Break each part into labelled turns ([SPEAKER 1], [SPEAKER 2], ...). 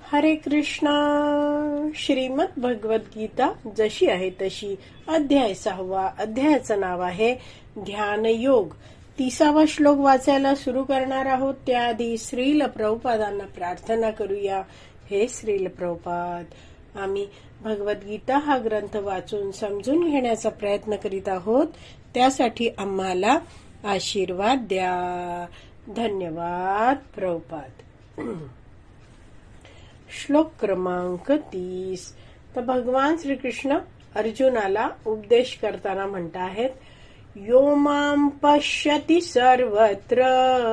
[SPEAKER 1] हरे कृष्णा. श्रीमद भगवत गीता जशी आहे तशी, अध्याय 6. अध्यायाचं नाव आहे ध्यान योग. 30वा श्लोक वाचायला सुरू करणार आहोत. त्याआधी श्रील प्रभुपादांना प्रार्थना करूया. हे श्रील प्रभुपाद, आम्ही भगवद्गीता हा ग्रंथ वाचून समजून घेण्याचा प्रयत्न करीत आहोत. त्यासाठी आम्हाला आशीर्वाद द्या. धन्यवाद प्रभुपाद. श्लोक क्रमांक 30. तर भगवान श्रीकृष्ण अर्जुनाला उपदेश करताना म्हणत आहेत, यो मां पश्यति सर्वत्र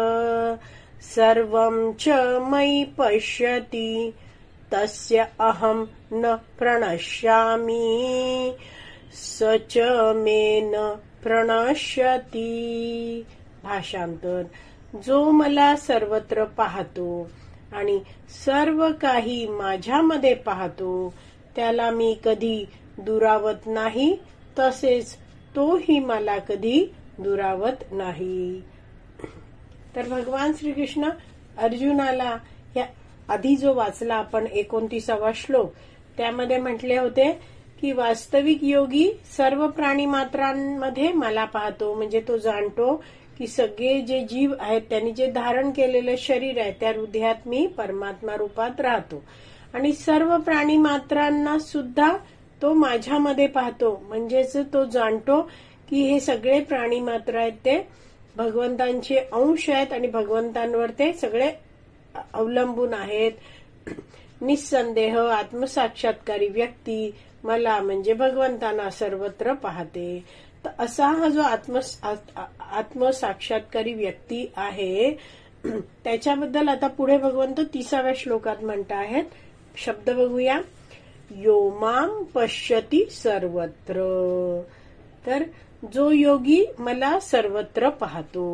[SPEAKER 1] सर्वं च मयि पश्यति तस्य अहं न प्रणश्यामि स च मे न प्रणश्यति. भाषांतर. जो मला सर्वत्र पाहतो आणि सर्व काही माझ्यामध्ये पाहतो त्याला मी कधी दुरावत नाही, तसेच तोही मला कधी दुरावत नाही. तर भगवान श्रीकृष्ण अर्जुनाला या आधी जो वाचला आपण 29वा श्लोक, त्यामध्ये म्हटले होते की वास्तविक योगी सर्व प्राणी मात्रांमध्ये मला पाहतो. म्हणजे तो जाणतो की सगळे जे जीव आहेत त्यांनी जे धारण केलेलं शरीर आहे त्या हृदयात मी परमात्मा रूपात राहतो आणि सर्व प्राणी मात्रांना सुद्धा तो माझ्यामध्ये पाहतो. म्हणजेच तो जाणतो की हे सगळे प्राणी मात्र आहेत ते भगवंतांचे अंश आहेत आणि भगवंतांवर ते सगळे अवलंबून आहेत. निसंदेह आत्मसाक्षात्कारी व्यक्ती मला म्हणजे भगवंतांना सर्वत्र पाहते. तर असा हा जो आत्मसाक्षात्कारी व्यक्ती आहे त्याच्याबद्दल आता पुढे भगवंत 30व्या श्लोकात म्हणत आहेत. शब्द बघूया. यो मां पश्यति सर्वत्र. तर जो योगी मला सर्वत्र पाहतो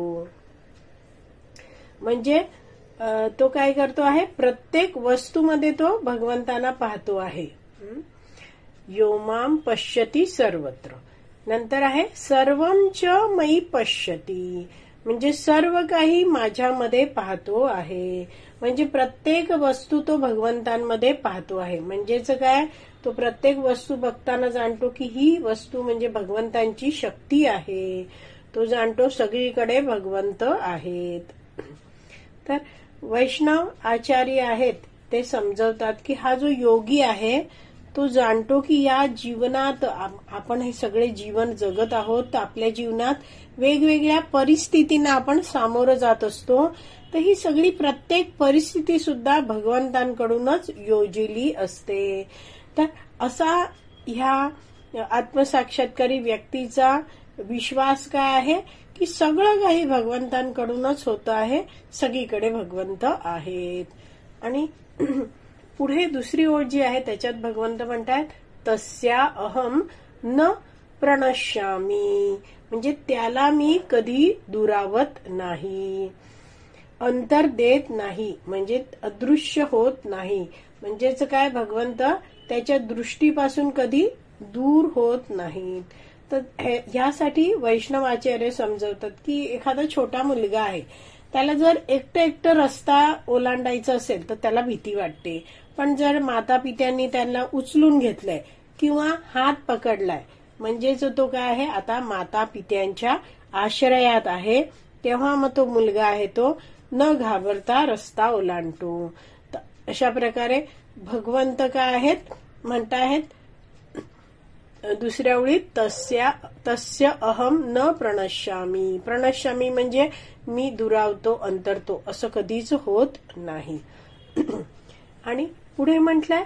[SPEAKER 1] म्हणजे तो काय करतो आहे, प्रत्येक वस्तूमध्ये तो भगवंतांना पाहतो आहे. यो मां पश्यति सर्वत्र. नंतर आहे सर्वं च मयि पश्यति. म्हणजे सर्व काही माझ्यामध्ये पाहतो आहे. म्हणजे प्रत्येक वस्तू तो भगवंतांमध्ये पाहतो आहे. म्हणजेच काय, तो प्रत्येक वस्तू बघताना जाणतो की ही वस्तू म्हणजे भगवंतांची शक्ती आहे. तो जाणतो सगळीकडे भगवंत आहेत. तर वैष्णव आचार्य आहेत ते समजवतात की हा जो योगी आहे तो जाणतो की या जीवनात आपण हे सगळे जीवन जगत आहोत, तर आपल्या जीवनात वेगवेगळ्या परिस्थितींना आपण सामोरं जात असतो. तर ही सगळी प्रत्येक परिस्थिती सुद्धा भगवंतांकडूनच योजली असते. तर असा ह्या आत्मसाक्षात्कारी व्यक्तीचा विश्वास काय आहे की सगळं काही भगवंतांकडूनच होत आहे, सगळीकडे भगवंत आहेत. आणि पुढे दुसरी ओळ जी आहे त्याच्यात भगवंत म्हणतात तस्या अहम न प्रणश्यामी. म्हणजे त्याला मी कधी दुरावत नाही, अंतर देत नाही, म्हणजे अदृश्य होत नाही. म्हणजेच काय, भगवंत त्याच्या दृष्टीपासून कधी दूर होत नाहीत. तर यासाठी वैष्णवाचार्य समजवतात की एखादा छोटा मुलगा आहे, त्याला जर एकटं रस्ता ओलांडायचा असेल तर त्याला भीती वाटते. पण जर माता पित्यांनी त्यांना उचलून घेतलंय किंवा हात पकडलाय म्हणजेच तो काय आहे, आता माता पित्यांच्या आश्रयात आहे, तेव्हा मग तो मुलगा आहे तो न घाबरता रस्ता ओलांडतो. अशा प्रकारे भगवंत काय आहेत म्हणत आहेत दुसऱ्या ओळीत तस्य अहम न प्रणश्यामी. प्रणश्यामी म्हणजे मी दुरावतो, अंतरतो, असं कधीच होत नाही. आणि पुढे म्हटलंय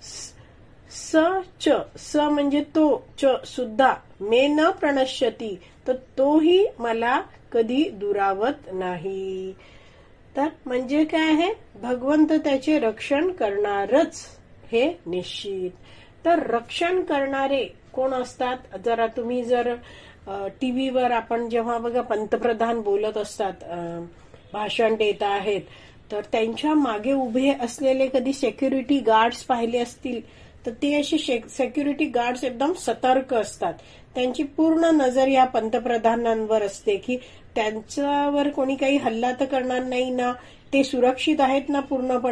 [SPEAKER 1] स म्हणजे तो, च सुद्धा, मे न प्रणश्यती, तर तोही मला कधी दुरावत नाही. तर म्हणजे काय आहे, भगवंत त्याचे रक्षण करणारच हे निश्चित. तर रक्षण करणारे कोण असतात, जरा तुम्ही जर टीव्हीवर आपण जेव्हा बघा पंतप्रधान बोलत असतात, भाषण देत आहेत, तर त्यांच्या मागे उभे असलेले कधी सेक्युरिटी गार्ड्स पाहिले असतील तर ते असे सेक्युरिटी गार्ड्स एकदम सतर्क असतात. त्यांची पूर्ण नजर या पंतप्रधानांवर असते की त्यांच्यावर कोणी काही हल्ला तर करणार नाही ना, ते सुरक्षित आहेत ना पूर्णपणे.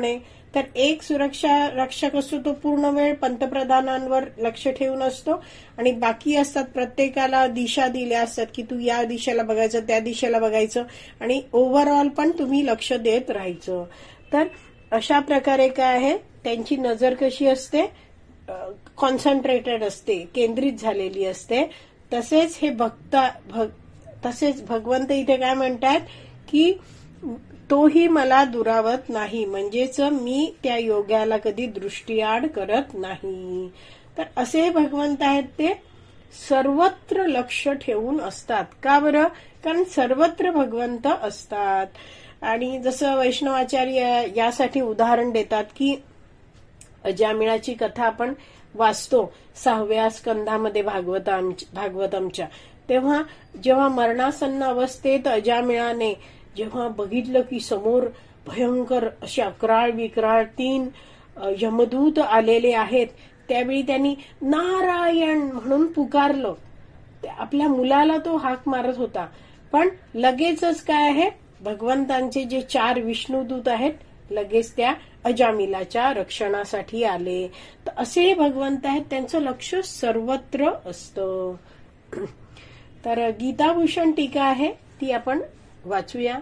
[SPEAKER 1] तर एक सुरक्षा रक्षक असतो तो पूर्ण वेळ पंतप्रधानांवर लक्ष ठेवून असतो आणि बाकी असतात प्रत्येकाला दिशा दिल्या असतात की तू या दिशेला बघायचं त्या दिशेला बघायचं आणि ओव्हरऑल पण तुम्ही लक्ष देत राहायचं. तर अशा प्रकारे काय आहे त्यांची नजर कशी असते, कॉन्सन्ट्रेटेड असते, केंद्रित झालेली असते. तसेच हे तसेच भगवंत इथे काय म्हणतात की तोही मला दुरावत नाही, म्हणजेच मी त्या योग्याला कधी दृष्टीआड करत नाही. तर असे भगवंत आहेत ते सर्वत्र लक्ष ठेवून असतात. का बरं? कारण सर्वत्र भगवंत असतात. आणि जसं वैष्णवाचार्य यासाठी उदाहरण देतात की अजामिळाची कथा आपण वाचतो 6व्या स्कंधामध्ये भागवतमच्या, तेव्हा जेव्हा मरणासन्न अवस्थेत अजामिळाने जेव्हा बघितलं की समोर भयंकर असे अक्राळ विक्राळ 3 यमदूत आलेले आहेत, त्यावेळी त्यांनी नारायण म्हणून पुकारलं. आपल्या मुलाला तो हाक मारत होता, पण लगेचच काय आहे भगवंतांचे जे 4 विष्णुदूत आहेत लगेच त्या अजामिलाच्या रक्षणासाठी आले. तर असे भगवंत आहेत, त्यांचं लक्ष सर्वत्र असतं. तर गीताभूषण टीका आहे ती आपण वाचूया.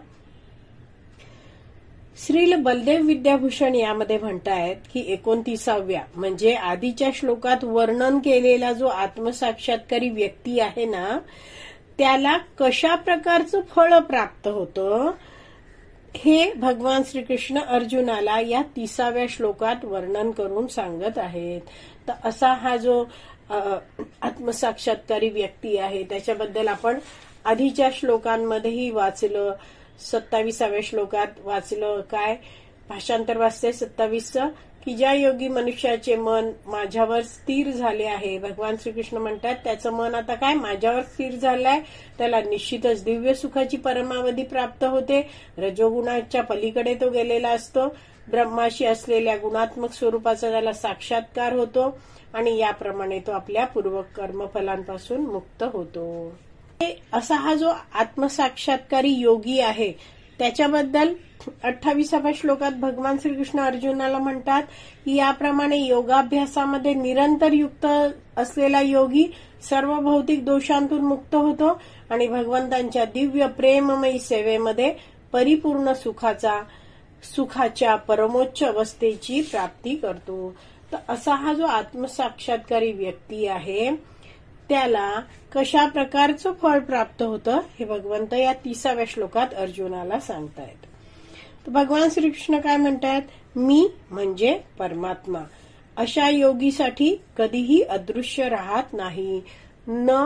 [SPEAKER 1] श्रील बलदेव विद्याभूषण यामध्ये म्हणतायत की 29व्या म्हणजे आधीच्या श्लोकात वर्णन केलेला जो आत्मसाक्षात्कारी व्यक्ती आहे ना, त्याला कशा प्रकारचं फळ प्राप्त होतं हे भगवान श्रीकृष्ण अर्जुनाला या 30व्या श्लोकात वर्णन करून सांगत आहेत. तर असा हा जो आत्मसाक्षात्कारी व्यक्ती आहे त्याच्याबद्दल आपण आधीच्या श्लोकांमध्येही वाचलं. 27व्या श्लोकात वाचलं, काय भाषांतर वाचते 27चं, की ज्या योगी मनुष्याचे मन माझ्यावर स्थिर झाले आहे. भगवान श्रीकृष्ण म्हणतात त्याचं मन आता काय माझ्यावर स्थिर झालंय, त्याला निश्चितच दिव्य सुखाची परमावधी प्राप्त होते. रजोगुणाच्या पलीकडे तो गेलेला असतो. ब्रह्माशी असलेल्या गुणात्मक स्वरूपाचा त्याला साक्षात्कार होतो आणि याप्रमाणे तो आपल्या पूर्व कर्मफलांपासून मुक्त होतो. असा हा जो आत्मसाक्षात्कारी योगी आहे त्याच्याबद्दल 28व्या श्लोकात भगवान श्रीकृष्ण अर्जुनाला म्हणतात की याप्रमाणे योगाभ्यासामध्ये निरंतर युक्त असलेला योगी सर्व भौतिक दोषांतून मुक्त होतो आणि भगवंतांच्या दिव्य प्रेममयी सेवेमध्ये परिपूर्ण सुखाच्या परमोच्च अवस्थेची प्राप्ती करतो. तर असा हा जो आत्मसाक्षात्कारी व्यक्ती आहे त्याला कशा प्रकारचं फळ प्राप्त होतं हे भगवंत या 30व्या श्लोकात अर्जुनाला सांगतायत. तर भगवान श्रीकृष्ण काय म्हणतात, मी म्हणजे परमात्मा अशा योगीसाठी कधीही अदृश्य राहत नाही. न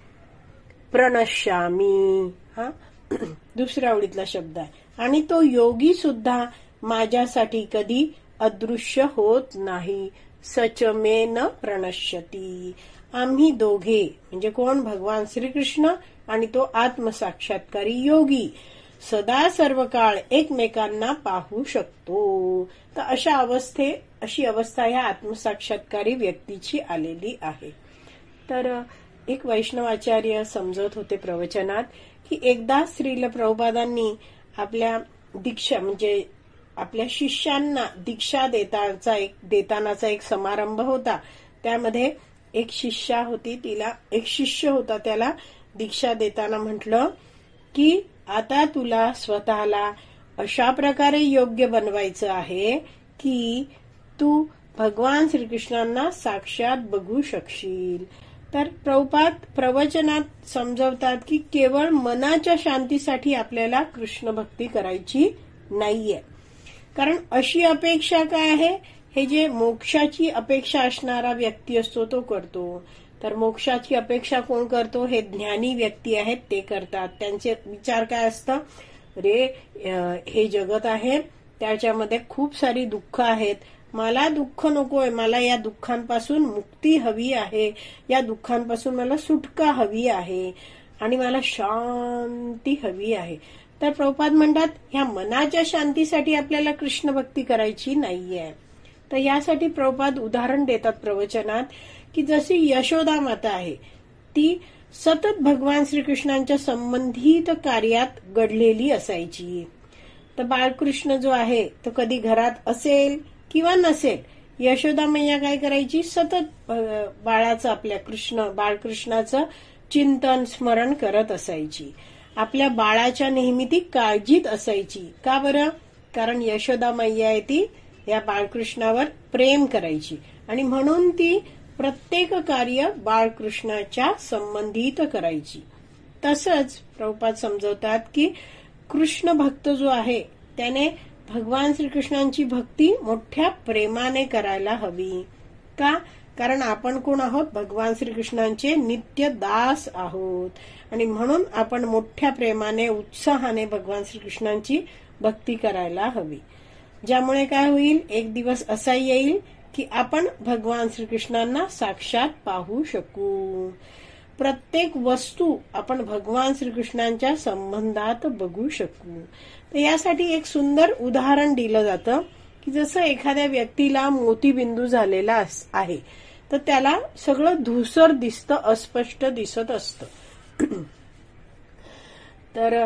[SPEAKER 1] प्रणश्यामी हा दुसऱ्या ओळीतला शब्द आहे. आणि तो योगी सुद्धा माझ्यासाठी कधी अदृश्य होत नाही. सच मे न प्रणश्यती. आम्ही दोघे म्हणजे कोण, भगवान श्रीकृष्ण आणि तो आत्मसाक्षात्कारी योगी सदा सर्व काळ एकमेकांना पाहू शकतो. तर अशी अवस्था या आत्मसाक्षात्कारी व्यक्तीची आलेली आहे. तर एक वैष्णवाचार्य समजत होते प्रवचनात की एकदा श्रील प्रभुपादांनी आपल्या दीक्षा म्हणजे आपल्या शिष्यांना दीक्षा देतानाचा एक समारंभ होता. त्यामध्ये एक शिष्या होती, एक शिष्य होता, त्याला दीक्षा देताना म्हटलं की आता तुला स्वतःला अशा प्रकारे योग्य बनवायचं आहे की तू भगवान श्रीकृष्णांना साक्षात बघू शकशील. तर प्रभुपाद प्रवचनात समजवतात की केवळ मनाच्या शांतीसाठी आपल्याला कृष्ण भक्ती करायची नाहीये. कारण अशी अपेक्षा काय आहे, हे जे मोक्षाची अपेक्षा असणारा व्यक्ती असतो तो करतो. तर मोक्षाची अपेक्षा कोण करतो, हे ज्ञानी व्यक्ती आहेत ते करतात. त्यांचे विचार काय असतं, रे हे जगत आहे त्याच्यामध्ये खूप सारी दुःख आहेत, मला दुःख नकोय, मला या दुःखांपासून मुक्ती हवी आहे, या दुःखांपासून मला सुटका हवी आहे आणि मला शांती हवी आहे. तर प्रभुपाद म्हणतात ह्या मनाच्या शांतीसाठी आपल्याला कृष्ण भक्ती करायची नाहीये. तर यासाठी प्रभुपाद उदाहरण देतात प्रवचनात की जशी यशोदा माता आहे ती सतत भगवान श्रीकृष्णांच्या संबंधित कार्यात गढलेली असायची. तर बाळकृष्ण जो आहे तो कधी घरात असेल किंवा नसेल, यशोदा मैया काय करायची, सतत बाळाचं, आपल्या बाळकृष्णाचं चिंतन स्मरण करत असायची. आपल्या बाळाच्या नेहमी ती काळजीत असायची. का बरं? कारण यशोदा मैया आहे ती या बाळकृष्णावर प्रेम करायची आणि म्हणून ती प्रत्येक कार्य बाळकृष्णाच्या संबंधित करायची. तसंच प्रभुपाद समजवतात की कृष्ण भक्त जो आहे त्याने भगवान श्रीकृष्णांची भक्ती मोठ्या प्रेमाने करायला हवी. का? कारण आपण कोण आहोत? भगवान श्रीकृष्णांचे नित्य दास आहोत आणि म्हणून आपण मोठ्या प्रेमाने, उत्साहाने भगवान श्रीकृष्णांची भक्ती करायला हवी. ज्यामुळे काय होईल, एक दिवस असा येईल की आपण भगवान श्रीकृष्णांना साक्षात पाहू शकू. प्रत्येक वस्तू आपण भगवान श्रीकृष्णांच्या संबंधात बघू शकू. तर यासाठी एक सुंदर उदाहरण दिलं जातं की जसं एखाद्या व्यक्तीला मोतीबिंदू झालेला आहे, तर त्याला सगळं धूसर दिसतं, अस्पष्ट दिसत असतं. तर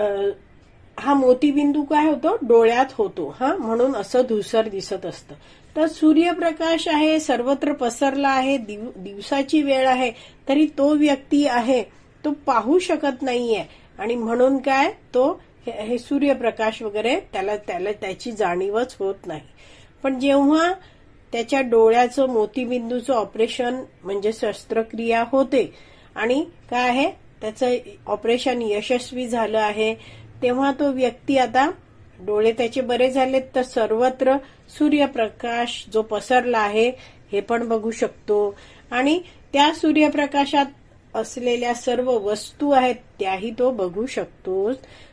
[SPEAKER 1] हा मोतीबिंदू काय होतो, डोळ्यात होतो, म्हणून असं धूसर दिसत असतं. तर सूर्यप्रकाश आहे, सर्वत्र पसरला आहे, दिवसाची वेळ आहे, तरी तो व्यक्ती आहे तो पाहू शकत नाहीये आणि म्हणून काय, तो हे सूर्यप्रकाश वगैरे त्याला त्याची जाणीवच होत नाही. पण जेव्हा त्याच्या डोळ्याचं मोतीबिंदूचं ऑपरेशन म्हणजे शस्त्रक्रिया होते आणि काय आहे, त्याचं ऑपरेशन यशस्वी झालं आहे, तेव्हा तो व्यक्ती, आता डोळे त्याचे बरे झालेत, तर सर्वत्र सूर्यप्रकाश जो पसरला आहे हे पण बघू शकतो आणि त्या सूर्यप्रकाशात असलेल्या सर्व वस्तू आहेत त्याही तो बघू शकतो.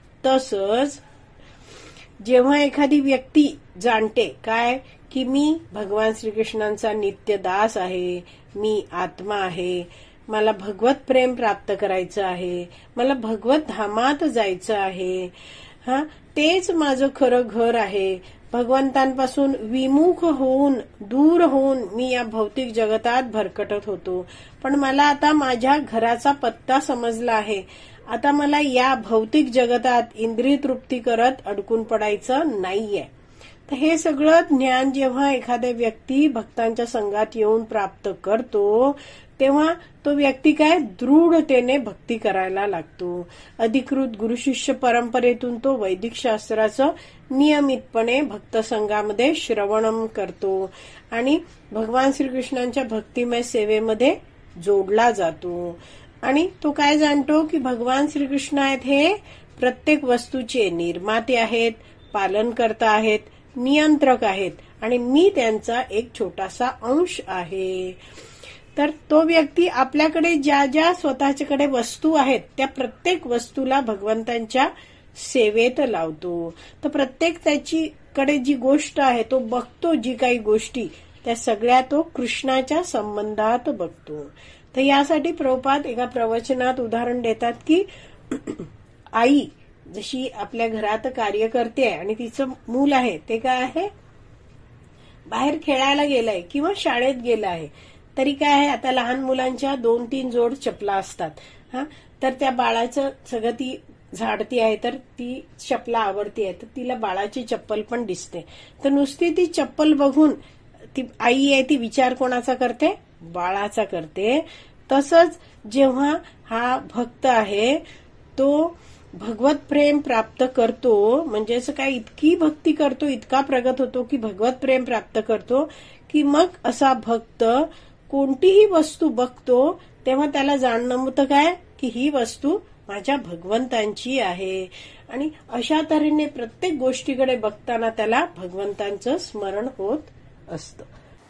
[SPEAKER 1] तसंच जेव्हा एखादी व्यक्ती जाणते काय की मी भगवान श्रीकृष्णांचा नित्य दास आहे, मी आत्मा आहे, मला भगवत प्रेम प्राप्त करायचं आहे, मला भगवत धामात जायचं आहे, तेच माझं खरं घर आहे, भगवंतांपासून विमुख होऊन, दूर होऊन मी या भौतिक जगतात भरकटत होतो, पण मला आता माझ्या घराचा पत्ता समजला आहे, आता मला या भौतिक जगतात इंद्रिय तृप्ती करत अडकून पडायचं नाहीये. तर हे सगळं ज्ञान जेव्हा एखाद्या व्यक्ती भक्तांच्या संघात येऊन प्राप्त करतो, तेव्हा तो व्यक्ती काय, दृढतेने भक्ती करायला लागतो. अधिकृत गुरुशिष्य परंपरेतून तो वैदिक शास्त्राचं नियमितपणे भक्त संघामध्ये श्रवणम करतो आणि भगवान श्रीकृष्णांच्या भक्तिमय सेवेमध्ये जोडला जातो. आणि तो काय जाणतो की भगवान श्रीकृष्ण आहेत हे प्रत्येक वस्तूचे निर्माते आहेत, पालनकर्ता आहेत, नियंत्रक आहेत आणि मी त्यांचा एक छोटासा अंश आहे. तर तो व्यक्ती आपल्याकडे ज्या ज्या स्वतःच्याकडे वस्तू आहेत त्या प्रत्येक वस्तूला भगवंतांच्या सेवेत लावतो. तर प्रत्येक त्याच्याकडे जी गोष्ट आहे तो बघतो, जी काही गोष्टी त्या सगळ्या तो कृष्णाच्या संबंधात बघतो. तर यासाठी प्रभुपाद एका प्रवचनात उदाहरण देतात की आई जशी आपल्या घरात कार्य करते आणि तिचं मूल आहे ते काय आहे, बाहेर खेळायला गेलाय किंवा शाळेत गेला आहे, तरी काय आहे, आता लहान मुलांच्या 2-3 जोड चपला असतात, तर त्या बाळाचं सगळं ती झाडती आहे, तर ती चपला आवडती आहे, तर तिला बाळाची चप्पल पण दिसते. तर नुसती ती चप्पल बघून ती आई आहे ती विचार कोणाचा करते, बाळाचा करते. तसंच जेव्हा हा भक्त आहे तो भगवत प्रेम प्राप्त करतो, म्हणजे असं काय इतकी भक्ती करतो, इतका प्रगत होतो की भगवत प्रेम प्राप्त करतो की मग असा भक्त कोणतीही वस्तू बघतो तेव्हा त्याला जाणणं होतं काय की ही वस्तू माझ्या भगवंतांची आहे आणि अशा तऱ्हेने प्रत्येक गोष्टीकडे बघताना त्याला भगवंतांचं स्मरण होत असतं.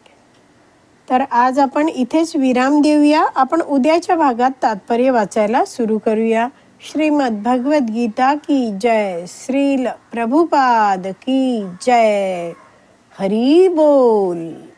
[SPEAKER 1] तर आज आपण इथेच विराम देऊया. आपण उद्याच्या भागात तात्पर्य वाचायला सुरू करूया. श्रीमद् भगवद गीता की जय. श्रील प्रभुपाद की जय. हरी बोल.